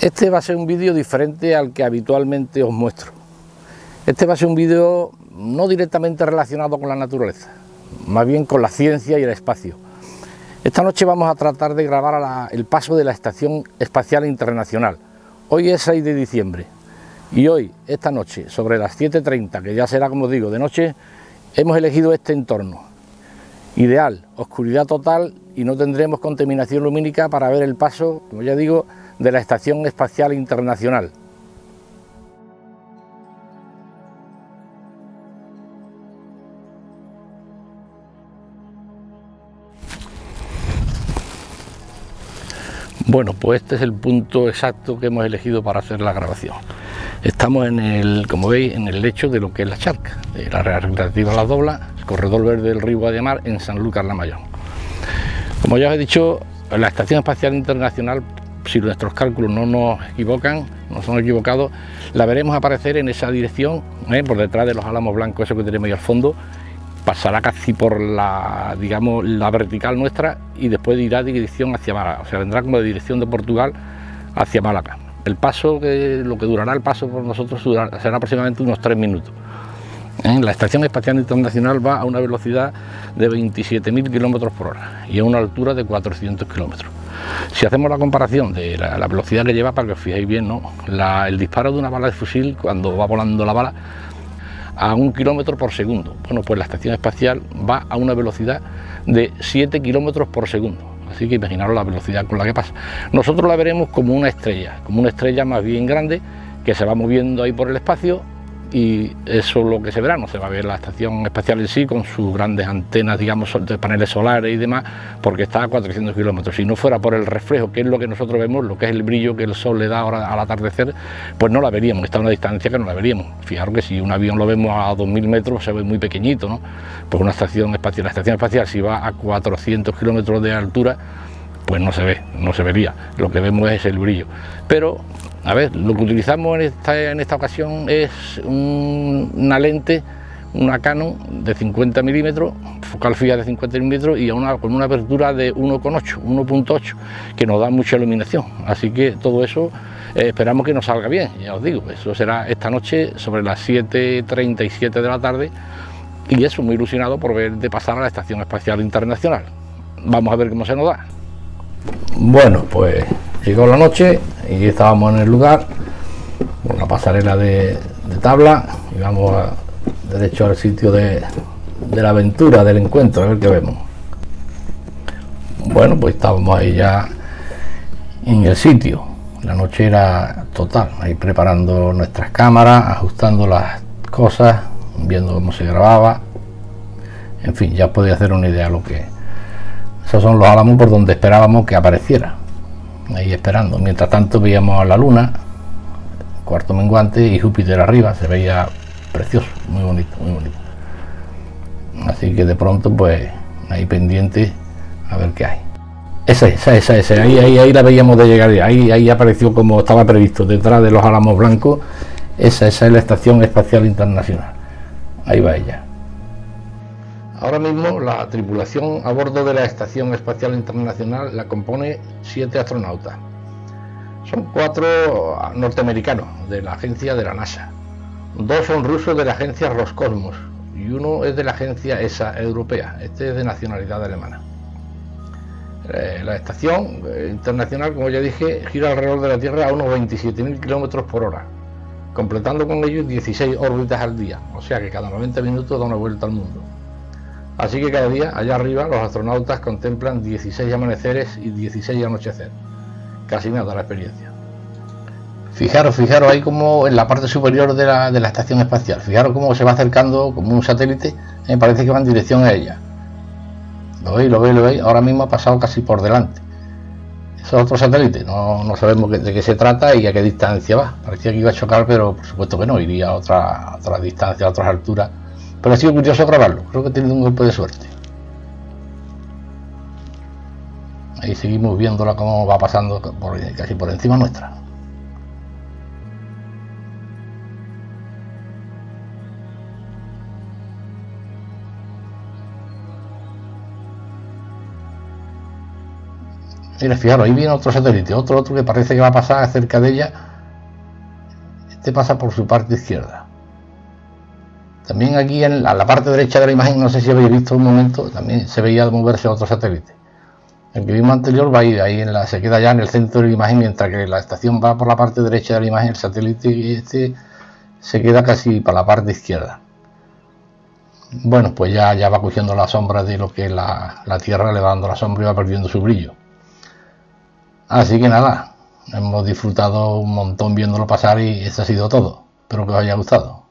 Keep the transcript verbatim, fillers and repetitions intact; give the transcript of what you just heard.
Este va a ser un vídeo diferente al que habitualmente os muestro. Este va a ser un vídeo no directamente relacionado con la naturaleza, más bien con la ciencia y el espacio. Esta noche vamos a tratar de grabar a la, el paso de la Estación Espacial Internacional. Hoy es seis de diciembre y hoy, esta noche, sobre las siete treinta, que ya será, como digo, de noche, hemos elegido este entorno. Ideal, oscuridad total y no tendremos contaminación lumínica para ver el paso, como ya digo, de la Estación Espacial Internacional. Bueno, pues este es el punto exacto que hemos elegido para hacer la grabación. Estamos en el, como veis, en el lecho de lo que es la charca, de la área recreativa Las Doblas, el corredor verde del río Guadiamar, en Sanlúcar la Mayor. Como ya os he dicho, la Estación Espacial Internacional, si nuestros cálculos no nos equivocan, no son equivocados, la veremos aparecer en esa dirección, ¿eh? por detrás de los álamos blancos, eso que tenemos ahí al fondo. Pasará casi por la, digamos, la vertical nuestra y después irá de dirección hacia Málaga, o sea, vendrá como de dirección de Portugal hacia Málaga. El paso, que, lo que durará el paso por nosotros durará, será aproximadamente unos tres minutos. ¿Eh? La Estación Espacial Internacional va a una velocidad de veintisiete mil kilómetros por hora y a una altura de cuatrocientos kilómetros. Si hacemos la comparación de la, la velocidad que lleva, para que os fijéis bien, ¿no? la, el disparo de una bala de fusil, cuando va volando la bala, a un kilómetro por segundo. Bueno, pues la estación espacial va a una velocidad de siete kilómetros por segundo. Así que imaginaros la velocidad con la que pasa. Nosotros la veremos como una estrella, como una estrella más bien grande que se va moviendo ahí por el espacio, y eso es lo que se verá. No se va a ver la estación espacial en sí con sus grandes antenas, digamos, de paneles solares y demás, porque está a cuatrocientos kilómetros. Si no fuera por el reflejo, que es lo que nosotros vemos, lo que es el brillo que el sol le da ahora al atardecer, pues no la veríamos, está a una distancia que no la veríamos. Fijaros que si un avión lo vemos a dos mil metros se ve muy pequeñito, ¿no? Pues una estación espacial, la estación espacial, si va a cuatrocientos kilómetros de altura, pues no se ve, no se vería. Lo que vemos es el brillo. Pero a ver, lo que utilizamos en esta, en esta ocasión es un, una lente, una Canon de cincuenta milímetros, focal fija de cincuenta milímetros y una, con una apertura de uno coma ocho, uno punto ocho, que nos da mucha iluminación. Así que todo eso eh, esperamos que nos salga bien, ya os digo, eso será esta noche sobre las siete treinta y siete de la tarde, y eso, muy ilusionado por ver de pasar a la Estación Espacial Internacional. Vamos a ver cómo se nos da. Bueno, pues llegó la noche y estábamos en el lugar, con la pasarela de, de tabla, y vamos a, derecho al sitio de, de la aventura, del encuentro, a ver qué vemos. Bueno, pues estábamos ahí ya en el sitio, la noche era total, ahí preparando nuestras cámaras, ajustando las cosas, viendo cómo se grababa, en fin, ya podéis hacer una idea de lo que... Esos son los álamos por donde esperábamos que apareciera, ahí esperando. Mientras tanto veíamos a la luna, cuarto menguante, y Júpiter arriba, se veía precioso, muy bonito, muy bonito. Así que de pronto, pues, ahí pendiente a ver qué hay. Esa, esa, esa, esa, ahí, ahí, ahí la veíamos de llegar, ahí, ahí apareció como estaba previsto, detrás de los álamos blancos. Esa, esa es la Estación Espacial Internacional, ahí va ella. Ahora mismo la tripulación a bordo de la Estación Espacial Internacional la compone siete astronautas. Son cuatro norteamericanos de la agencia de la NASA, dos son rusos de la agencia Roscosmos y uno es de la agencia E S A europea, este es de nacionalidad alemana. Eh, la estación internacional, como ya dije, gira alrededor de la Tierra a unos veintisiete mil kilómetros por hora, completando con ellos dieciséis órbitas al día, o sea que cada noventa minutos da una vuelta al mundo. Así que cada día, allá arriba, los astronautas contemplan dieciséis amaneceres y dieciséis anocheceres. Casi nada la experiencia. Fijaros, fijaros ahí como en la parte superior de la, de la estación espacial. Fijaros cómo se va acercando como un satélite. Me parece que va en dirección a ella. Lo veis, lo veis, lo veis. Ahora mismo ha pasado casi por delante. Eso es otro satélite. No, no sabemos de qué se trata y a qué distancia va. Parecía que iba a chocar, pero por supuesto que no. Iría a otra, a otra distancia, a otras alturas. Pero ha sido curioso grabarlo, creo que he tenido un golpe de suerte. Ahí seguimos viéndola cómo va pasando por, casi por encima nuestra. Mira, fijaros, ahí viene otro satélite, otro, otro que parece que va a pasar cerca de ella. Este pasa por su parte izquierda. También aquí en la, la parte derecha de la imagen, no sé si habéis visto un momento, también se veía moverse otro satélite. El que vimos anterior va a ir ahí, en la, se queda ya en el centro de la imagen, mientras que la estación va por la parte derecha de la imagen, el satélite este se queda casi para la parte izquierda. Bueno, pues ya, ya va cogiendo la sombra de lo que es la, la Tierra, le va dando la sombra y va perdiendo su brillo. Así que nada, hemos disfrutado un montón viéndolo pasar y eso ha sido todo. Espero que os haya gustado.